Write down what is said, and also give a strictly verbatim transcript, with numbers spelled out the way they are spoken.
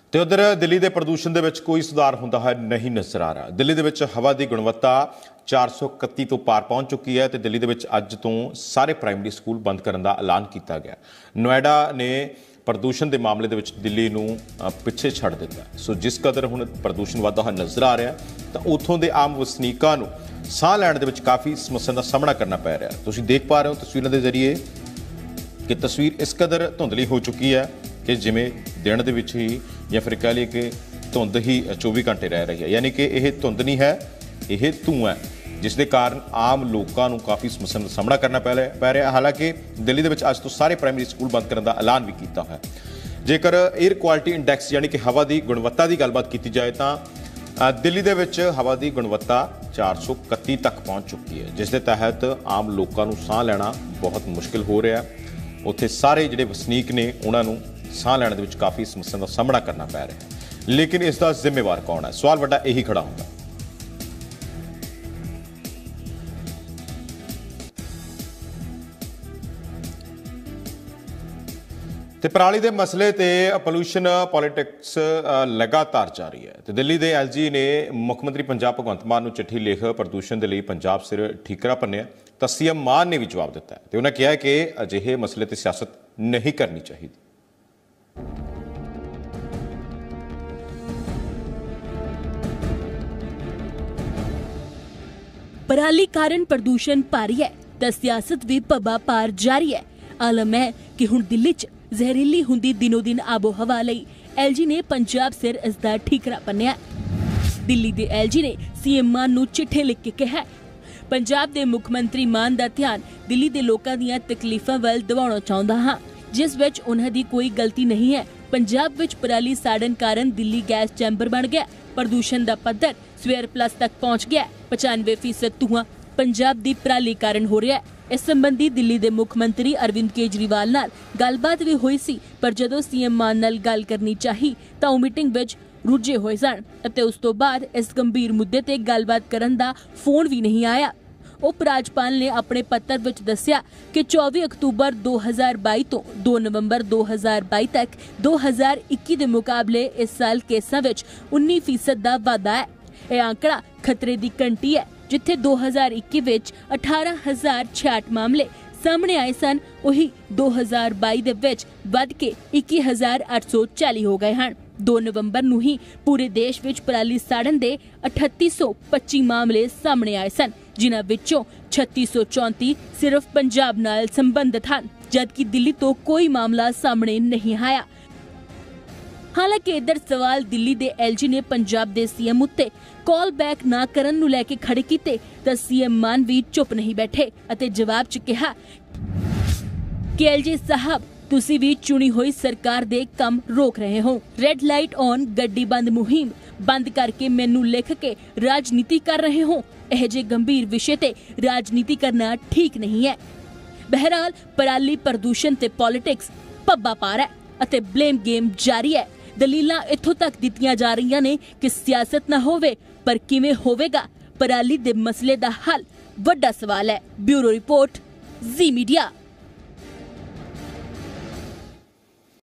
ਤੇ ਉਧਰ ਦਿੱਲੀ ਦੇ ਪ੍ਰਦੂਸ਼ਣ ਦੇ ਵਿੱਚ ਕੋਈ ਸੁਧਾਰ ਹੁੰਦਾ ਹੈ ਨਹੀਂ ਨਜ਼ਰ ਆ ਰਿਹਾ। ਦਿੱਲੀ ਦੇ ਵਿੱਚ ਹਵਾ ਦੀ ਗੁਣਵੱਤਾ ਚਾਰ सौ इकतीस ਤੋਂ ਪਾਰ ਪਹੁੰਚ ਚੁੱਕੀ ਹੈ ਤੇ ਦਿੱਲੀ ਦੇ ਵਿੱਚ ਅੱਜ ਤੋਂ ਸਾਰੇ ਪ੍ਰਾਇਮਰੀ ਸਕੂਲ ਬੰਦ ਕਰਨ ਦਾ ਐਲਾਨ ਕੀਤਾ ਗਿਆ। ਨੋਇਡਾ ਨੇ ਪ੍ਰਦੂਸ਼ਣ ਦੇ ਮਾਮਲੇ ਦੇ ਵਿੱਚ ਦਿੱਲੀ ਨੂੰ ਪਿੱਛੇ ਛੱਡ ਦਿੱਤਾ। ਸੋ ਜਿਸ ਕਦਰ ਹੁਣ ਪ੍ਰਦੂਸ਼ਣ ਵਧਦਾ ਹੋਇਆ ਨਜ਼ਰ ਆ ਰਿਹਾ ਤਾਂ ਉੱਥੋਂ ਦੇ ਆਮ ਵਸਨੀਕਾਂ ਨੂੰ ਸਾਹ ਲੈਣ ਦੇ ਵਿੱਚ ਕਾਫੀ ਸਮੱਸਿਆ ਦਾ ਸਾਹਮਣਾ ਕਰਨਾ ਪੈ ਰਿਹਾ। ਤੁਸੀਂ ਦੇਖ ਪਾ ਰਹੇ ਹੋ ਤਸਵੀਰਾਂ ਦੇ ਜ਼ਰੀਏ ਕਿ ਤਸਵੀਰ ਇਸ ਕਦਰ ਧੁੰਦਲੀ ਹੋ ਚੁੱਕੀ ਹੈ कि जिमें दिन दे विच ही या फिर कह लीए कि धुंद ही चौबीस घंटे रह रही है, यानी कि यह धुंद नहीं है, यह धुआं है, जिस दे कारण आम लोगों को काफ़ी समस्या का सामना करना पै पै रहा। हालांकि दिल्ली दे विच अज तो सारे प्राइमरी स्कूल बंद करने का ऐलान भी किया है। जेकर एयर क्वालिटी इंडैक्स यानी कि हवा की गुणवत्ता की गलबात की जाए तो दिल्ली दे विच हवा की गुणवत्ता चार सौ इकतीस तक पहुँच चुकी है, जिस दे तहत आम लोगों को साह लेना बहुत मुश्किल हो रहा है। उत्थे सारे जिहड़े वसनीक ने उन्होंने ਸਾਹ ਲੈਣ ਦੇ ਵਿੱਚ ਕਾਫੀ ਸਮੱਸਿਆ ਦਾ ਸਾਹਮਣਾ ਕਰਨਾ ਪੈ ਰਿਹਾ ਹੈ। ਲੇਕਿਨ ਇਸ ਦਾ ਜ਼ਿੰਮੇਵਾਰ ਕੌਣ ਹੈ? ਸਵਾਲ ਵੱਡਾ ਇਹੀ ਖੜਾ ਹੁੰਦਾ। ਤੇ ਪਰਾਲੀ ਦੇ ਮਸਲੇ ਤੇ ਪੋਲੂਸ਼ਨ ਪੋਲਿਟਿਕਸ ਲਗਾਤਾਰ ਜਾਰੀ ਹੈ ਤੇ ਦਿੱਲੀ ਦੇ ਐਲਜੀ ਨੇ ਮੁੱਖ ਮੰਤਰੀ ਪੰਜਾਬ ਭਗਵੰਤ ਮਾਨ ਨੂੰ ਚਿੱਠੀ ਲਿਖ ਪ੍ਰਦੂਸ਼ਣ ਦੇ ਲਈ ਪੰਜਾਬ ਸਿਰ ਠੀਕਰਾ ਭੰਨਿਆ ਤਾਂ ਸੀਐਮ ਮਾਨ ਨੇ ਵੀ ਜਵਾਬ ਦਿੱਤਾ ਤੇ ਉਹਨਾਂ ਕਿਹਾ ਕਿ ਅਜਿਹੇ ਮਸਲੇ ਤੇ ਸਿਆਸਤ ਨਹੀਂ ਕਰਨੀ ਚਾਹੀਦੀ। पराली कारण प्रदूषण भारी है तो सियासत भी पब्बा पार जारी है। आलम है कि हुण दिल्ली च जहरीली हुंदी दिनों दिन आबो हवा लई एलजी ने पंजाब सिर इसदा ठीकरा भन्निया। दिल्ली दे एलजी ने सीएम मान नूं चिट्ठी लिख के कहा पंजाब दे मुख मंत्री मान दा ध्यान दिल्ली दे लोकां दीयां तकलीफां वल दिवाउणा चाहुंदा हां, जिस विच उन्हां दी कोई गलती नहीं है। पंजाब विच पराली साड़न कारण दिल्ली गैस चैंबर बन गया। प्रदूषण दा पद्धर स्वेयर प्लस तक पहुंच गया। पचानवे फीसद धुआं पंजाब दी पराली कारण हो रहा है। इस संबंधी दिल्ली दे मुख मंत्री अरविंद केजरीवाल नाल गलबात भी हुई सी, पर जदों सीएम मान नाल गल करनी चाही तां ओह मीटिंग विच रुझे होए सन अते उस तो बाद इस गंभीर मुद्दे ते गलबात करन दा फोन भी नहीं आया। उप राज्यपाल ने अपने पत्र विच दस्सिया कि चौबीस अक्तूबर दो हज़ार बाई तो दो नवंबर दो हज़ार बाई तक दो हज़ार इक्की दे मुकाबले इस साल केसां विच उन्नीस फीसद दा वाधा है। यह आंकड़ा खतरे दी घंटी है। जिथे दो हज़ार इक्की विच अठारह हजार छियाठ मामले सामने आए सन, उही दो हज़ार बाई दे विच वध के इक्की हजार अठ सौ चाली हो गए हैं। दो नवंबर नूं ही पूरे देश विच पराली साड़न दे अठत्ती सौ पच्ची मामले सामने आए सन, जिन्हां विचों छत्ती सौ चौंती सिर्फ पंजाब नाल संबंधित हैं, जबकि दिल्ली तो कोई मामला सामने नहीं आया। हालांकि इधर सवाल दिल्ली दे एलजी ने पंजाब दे सीएम उत्ते कॉल बैक ना करन नूं लैके खड़े कीते तां सीएम मान भी चुप नहीं बैठे अते जवाब च कहा कि एलजी साहब तुसी भी चुनी हुई सरकार दे कम रोक रहे हो। रेड लाइट ऑन गड्डी बंद मुहिम बंद करके मैनू लिख के राजनीति कर रहे हो। यह जे गंभीर विषय ते राजनीति करना ठीक नहीं है। बहरहाल पराली प्रदूषण ते पॉलिटिक्स पब्बा पार है अते ब्लेम गेम जारी है। दलीलां इत्थों तक दित्तियां जा रही ने कि सियासत ना होवे पर किवें होवेगा पराली दे मसले दा हल वड्डा सवाल है। Bureau report Zee media.